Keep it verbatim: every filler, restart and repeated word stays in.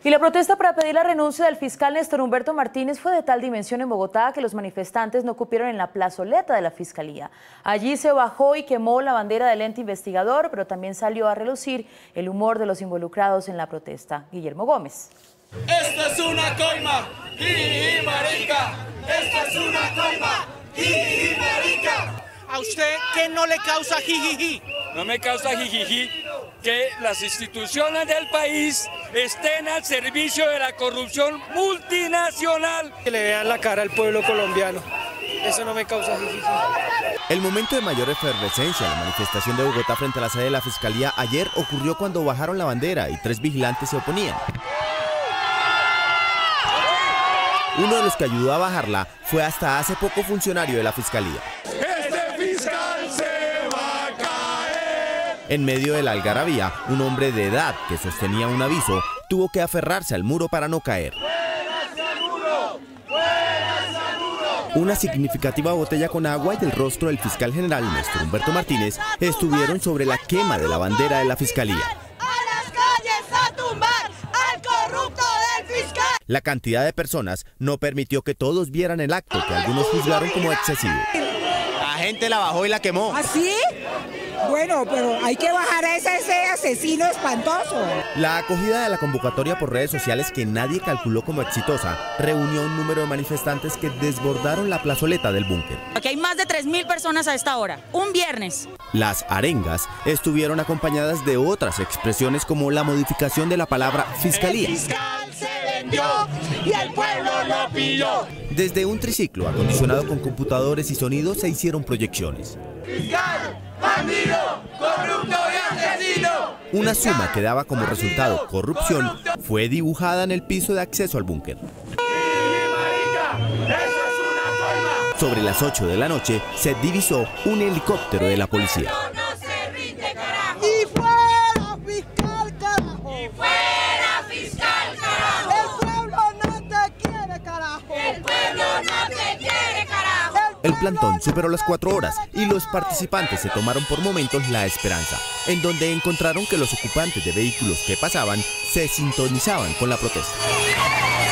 Y la protesta para pedir la renuncia del fiscal Néstor Humberto Martínez fue de tal dimensión en Bogotá que los manifestantes no cupieron en la plazoleta de la Fiscalía. Allí se bajó y quemó la bandera del ente investigador, pero también salió a relucir el humor de los involucrados en la protesta. Guillermo Gómez. ¡Esto es una coima! ¡Jiji, marica! ¡Esto es una coima! ¡Jiji, marica! ¿A usted qué no le causa jijiji? No me causa jijiji que las instituciones del país estén al servicio de la corrupción multinacional. Que le vean la cara al pueblo colombiano. Eso no me causa jijiji. El momento de mayor efervescencia en la manifestación de Bogotá frente a la sede de la Fiscalía ayer ocurrió cuando bajaron la bandera y tres vigilantes se oponían. Uno de los que ayudó a bajarla fue hasta hace poco funcionario de la Fiscalía. ¡Este fiscal se va a caer! En medio de la algarabía, un hombre de edad que sostenía un aviso tuvo que aferrarse al muro para no caer. Una significativa botella con agua y el rostro del fiscal general Néstor Humberto Martínez estuvieron sobre la quema de la bandera de la Fiscalía. La cantidad de personas no permitió que todos vieran el acto, que algunos juzgaron como excesivo. La gente la bajó y la quemó. ¿Ah, sí? Bueno, pero hay que bajar a ese, ese asesino espantoso. La acogida de la convocatoria por redes sociales, que nadie calculó como exitosa, reunió un número de manifestantes que desbordaron la plazoleta del búnker. Aquí hay más de tres mil personas a esta hora, un viernes. Las arengas estuvieron acompañadas de otras expresiones como la modificación de la palabra fiscalía. El fiscal se vendió y el pueblo lo pilló. Desde un triciclo acondicionado con computadores y sonidos se hicieron proyecciones. ¡Fiscal! ¡Bandido! ¡Corrupto y asesino! Una suma que daba como resultado corrupción fue dibujada en el piso de acceso al búnker. Sobre las ocho de la noche se divisó un helicóptero de la policía. ¡Y fuera fiscal, carajo! ¡Y fuera fiscal, carajo! ¡El pueblo no te quiere, carajo! ¡El pueblo no te quiere, carajo! El plantón superó las cuatro horas y los participantes se tomaron por momentos la esperanza, en donde encontraron que los ocupantes de vehículos que pasaban se sintonizaban con la protesta.